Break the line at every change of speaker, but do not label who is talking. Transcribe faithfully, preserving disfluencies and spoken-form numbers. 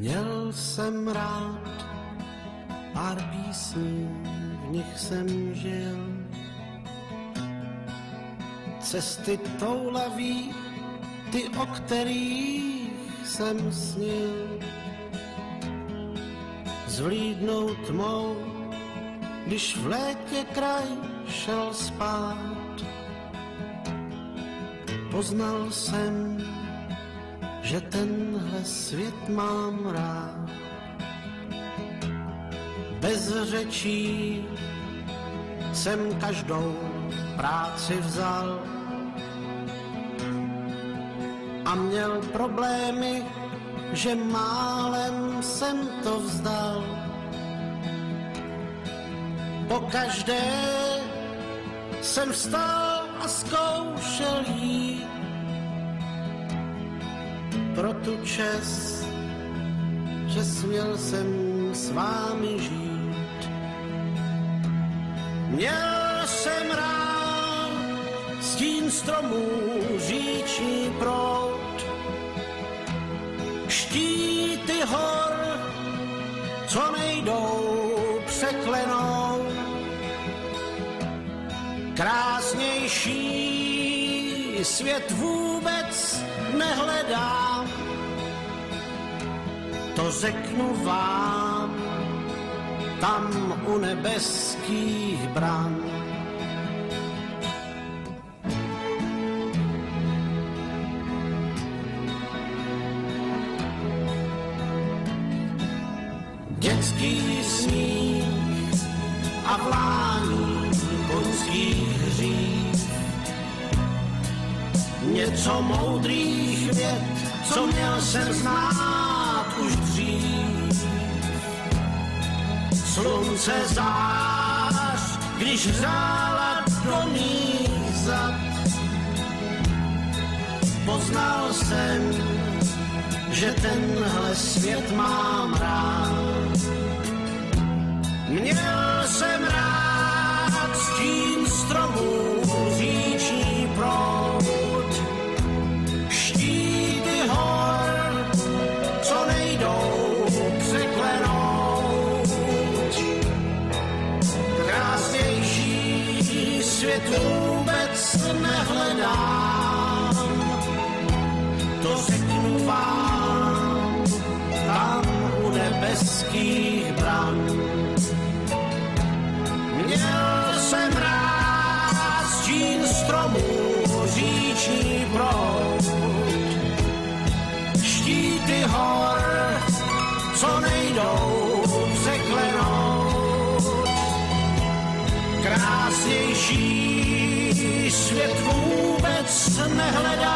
Měl jsem rád pár písní, v nich jsem žil. Cesty toulaví, ty, o kterých jsem snil. Zvlídnou tmou, když v létě kraj šel spát. Poznal jsem, že tenhle svět mám rád. Bez řečí jsem každou práci vzal a měl problémy, že málem jsem to vzdal. Pokaždé jsem vstal a zkoušel jít pro tu čest, že směl jsem s vámi žít. Měl jsem rád stín stromů, říční proud, štíty hor, co nejdou překlenou. Krásnější svět vůbec nehledám, to řeknu vám, tam u nebeských bran. Dětský smích a vlání koňských hřív, něco moudrých vět, co měl jsem znát už dřív. Slunce zář, když hřála do mých zad, poznal jsem, že tenhle svět mám rád. Měl jsem rád stín stromů, říční proud, štíty hor, co nejdou překlenout. Krásnější svět vůbec nehledám, to řeknu vám, tam u nebeských bran. Měl jsem rád stín stromů, říční proud, štíty hor, co nejdou překlenout. Krásnější svět vůbec nehledám,